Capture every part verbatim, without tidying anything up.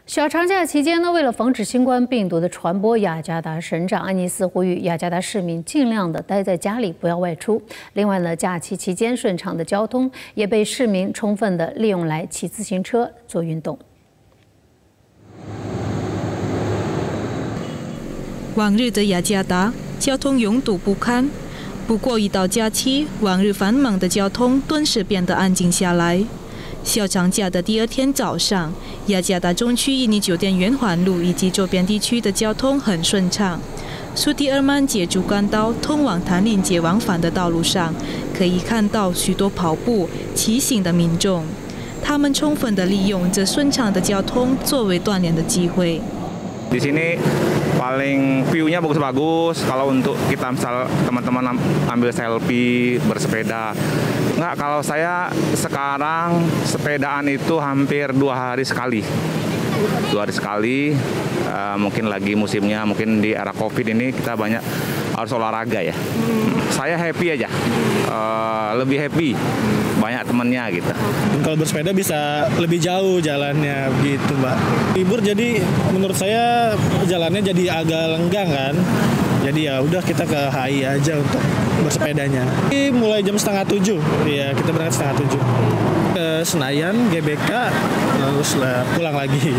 小长假期间呢，为了防止新冠病毒的传播，雅加达省长安尼斯呼吁雅加达市民尽量的待在家里，不要外出。另外呢，假期期间顺畅的交通也被市民充分的利用来骑自行车做运动。 往日的雅加达交通拥堵不堪，不过一到假期，往日繁忙的交通顿时变得安静下来。小长假的第二天早上，雅加达中区印尼酒店圆环路以及周边地区的交通很顺畅。苏迪尔曼街主干道通往谭林街往返的道路上，可以看到许多跑步、骑行的民众，他们充分地利用这顺畅的交通作为锻炼的机会。 Di sini paling view-nya bagus-bagus. Kalau untuk kita misal teman-teman ambil selfie bersepeda, enggak. Kalau saya sekarang sepedaan itu hampir dua hari sekali, dua hari sekali. Uh, mungkin lagi musimnya, mungkin di era COVID ini kita banyak harus olahraga ya. Hmm. Saya happy aja, uh, lebih happy. Banyak temennya gitu. Kalau bersepeda bisa lebih jauh jalannya gitu, Mbak. Libur jadi menurut saya jalannya jadi agak lenggang kan. Jadi ya udah kita ke H I aja untuk bersepedanya. Ini mulai jam setengah tujuh, ya kita berangkat setengah tujuh. Ke Senayan, G B K, terus pulang lagi.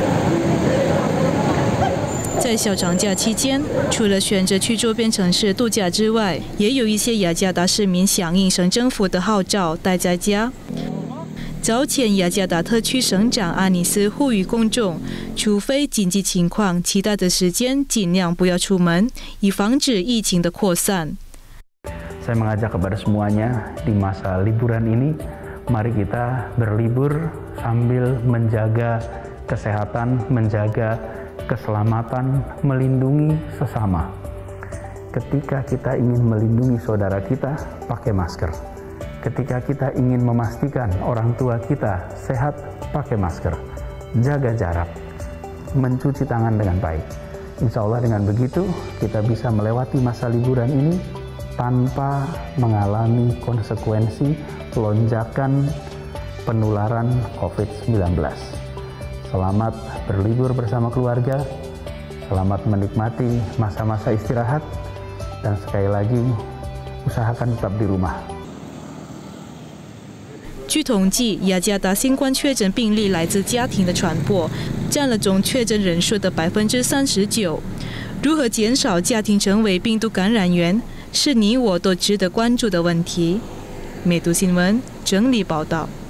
在小长假期间，除了选择去周边城市度假之外，也有一些雅加达市民响应省政府的号召，待在家。早前，雅加达特区省长阿尼斯呼吁公众，除非紧急情况，其他的时间尽量不要出门，以防止疫情的扩散。 Saya mengajak kepada semuanya di masa liburan ini, mari kita berlibur sambil menjaga kesehatan, menjaga keselamatan, melindungi sesama. Ketika kita ingin melindungi saudara kita, pakai masker. Ketika kita ingin memastikan orang tua kita sehat, pakai masker. Jaga jarak, mencuci tangan dengan baik. Insya Allah dengan begitu kita bisa melewati masa liburan ini tanpa mengalami konsekuensi lonjakan penularan COVID sembilan belas. Selamat berlibur bersama keluarga, selamat menikmati masa-masa istirahat, dan sekali lagi usahakan tetap di rumah. 据统计，雅加达新冠确诊病例来自家庭的传播，占了总确诊人数的百分之三十九。如何减少家庭成为病毒感染源，是你我都值得关注的问题。美读新闻整理报道。